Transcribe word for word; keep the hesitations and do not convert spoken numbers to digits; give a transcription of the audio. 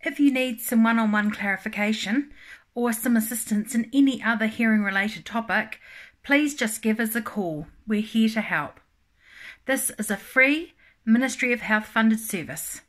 If you need some one-on-one clarification or some assistance in any other hearing-related topic, please just give us a call. We're here to help. This is a free Ministry of Health funded service.